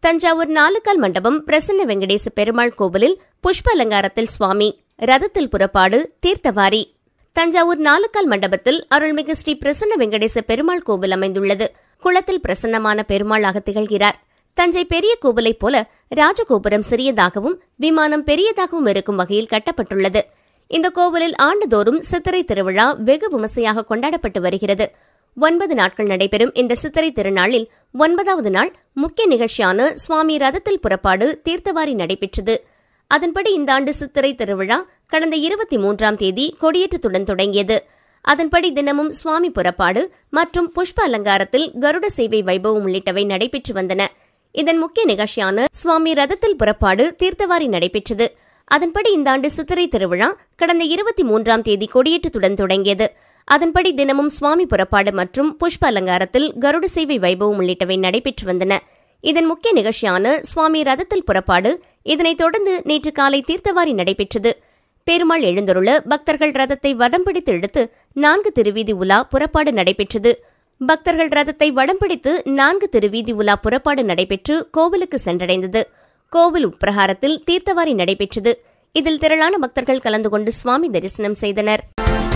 தஞ்சாவூர் நாலுகால் மண்டபம் பிரசன்ன வெங்கடேச பெருமாள் கோவிலில் புஷ்ப அலங்காரத்தில் சுவாமி, ரதத்தில் புறப்பாடு, தீர்த்தவாரி. தஞ்சாவூர் நாலுகால் மண்டபத்தில் அருள்மிகு ஸ்ரீ பிரசன்ன வெங்கடேச பெருமாள் கோவில் அமைந்துள்ளது. குளத்தில் பிரசன்னமான பெருமாளாக திகழ்கிறார். தஞ்சை பெரிய கோவிலைப் போல ராஜகோபுரம் சிறியதாகவும் விமானம் பெரியதாகவும் இருக்கும் வகையில் கட்டப்பட்டுள்ளது. இந்த கோவிலில் ஆண்டுதோறும் சித்திரை திருவிழா வெகு விமர்சையாக கொண்டாடப்பட்டு வருகிறது. 9 நாட்கள் நடைபெறும் இந்த சித்திரை திருநாளில் 9வது நாள் முக்கிய நிகழ்ச்சியான சுவாமி ரதத்தில் புறப்பாடு, தீர்த்தவாரி நடைபெற்றது. அதன்படி இந்த ஆண்டு சித்திரை திருவிழா கடந்த 23ஆம் தேதி கொடியேற்றத்துடன் தொடங்கியது. அதன்படி தினமும் சுவாமி புறப்பாடு மற்றும் புஷ்ப அலங்காரத்தில் கருட சேவை வைபவம் உள்ளிட்டவை நடைபெற்று வந்தன. இதன் முக்கிய நிகழ்ச்சியான சுவாமி ரதத்தில் புறப்பாடு, தீர்த்தவாரி நடைபெற்றது. அதன்படி இந்த ஆண்டு சித்திரை திருவிழா கடந்த 23ஆம் தேதி கொடியேற்றத்துடன் தொடங்கியது. அதன்படி தினமும் சுவாமி புறப்பாடு மற்றும் புஷ்ப அலங்காரத்தில் கருட சேவை வைபவம் உள்ளிட்டவை நடைபெற்று வந்தன. இதன் முக்கிய நிகழ்ச்சியான சுவாமி ரதத்தில் புறப்பாடு, இதனைத் தொடர்ந்து நேற்று காலை தீர்த்தவாரி நடைபெற்றது. பெருமாள் எழுந்தருள பக்தர்கள் ரதத்தை வடம் பிடித்து இழுத்து 4 திருவீதி உலா புறப்பாடு நடைபெற்றது. பக்தர்கள் ரதத்தை வடம் பிடித்து 4 திருவீதி உலா புறப்பாடு நடைபெற்று கோவிலுக்கு சென்றடைந்தது. கோவில் உட்பிரகாரத்தில் தீர்த்தவாரி நடைபெற்றது. இதில் திரளான பக்தர்கள் கலந்து கொண்டு சுவாமி தரிசனம் செய்தனர்.